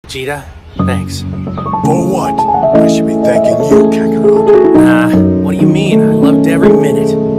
Cheetah, thanks. For what? I should be thanking you, Kakarot. Nah, what do you mean? I loved every minute.